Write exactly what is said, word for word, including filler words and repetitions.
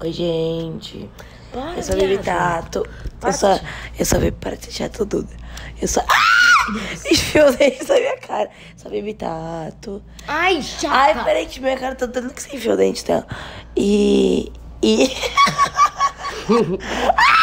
Oi, gente. Para, eu sou a Bibi viado. Tato. Para Eu sou, de- eu sou a Bibi... Para de ser chato tudo. Eu sou... Ah! Enfiou o dente na minha cara. Eu sou a Bibi Tato. Ai, chata. Ai, peraí, que minha cara tá dando que você enfiou o dente dela. E... E...